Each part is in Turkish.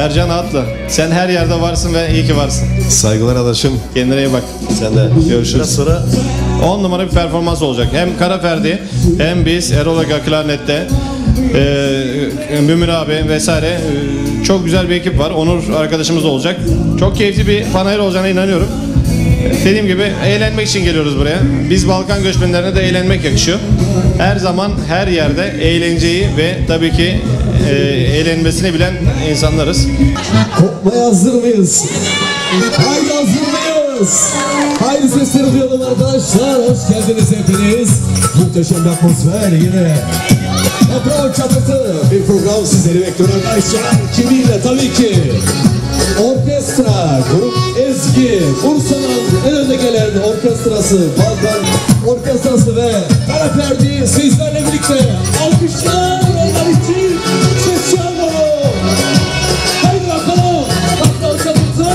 Ercan Atlı. Sen her yerde varsın ve iyi ki varsın. Saygılar adaşım. Kendine iyi bak. Sen de. Görüşürüz. Biraz sonra 10 numara bir performans olacak. Hem Kara Ferdi hem biz Erol Aga klarnette, Mümür abi vesaire, çok güzel bir ekip var. Onur arkadaşımız olacak. Çok keyifli bir panayır olacağına inanıyorum. Dediğim gibi eğlenmek için geliyoruz buraya. Biz Balkan göçmenlerine de eğlenmek yakışıyor. Her zaman her yerde eğlenceyi ve tabii ki eğlenmesini bilen insanlarız. Kopmaya hazır mıyız? Haydi hazır mıyız? Haydi sesleri duyalım arkadaşlar. Hoş geldiniz hepiniz. Muhteşem bir atmosfer yine. Bravo çapıtı. Bir program sizleri bekliyor arkadaşlar. Kimiyle? Tabii ki orkestra, grup Ezgi, Bursa'nın en önde gelen orkestrası, Balkan Orkestrası ve Kara Ferdi sizlerle birlikte. Alkışlar onlar için ses çalmalı. Haydi bakalım. Bravo çapıtı.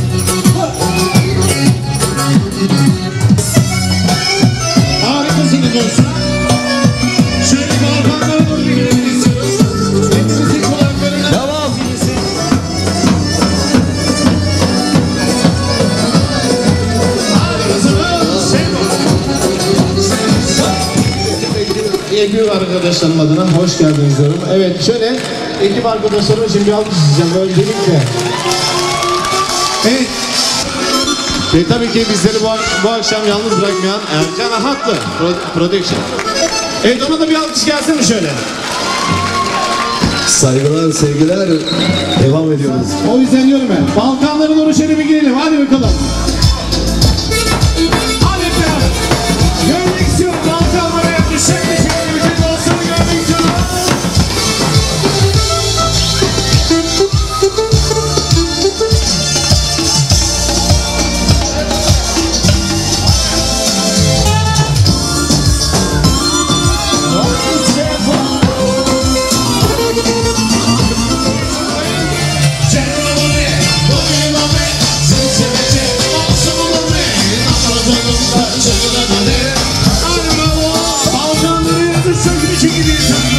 Harikasınız olsun. Şöyle Balkanlara doğru gidelim istiyoruz. Hepimizin kulaklarına. devam. Ekip arkadaşlarım adına hoş geldiniz diyorum. Evet, şöyle ekip arkadaşlarım için bir alkış isteyeceğim öncelikle. Evet. Ve tabii ki bizleri bu akşam yalnız bırakmayan Ercan Ahatlı Production. Evet, ona da bir alkış gelsin mi şöyle? Saygılar, sevgiler. Devam ediyoruz. O yüzden diyorum ben. Balkanlara doğru şöyle bir girelim. Hadi bakalım. Hadi beraber. Görmek istiyorum. Balkanlara yakışacak bir şey. Bütün dostları görmek istiyorum. Balkanlara yakışacak bir şekilde.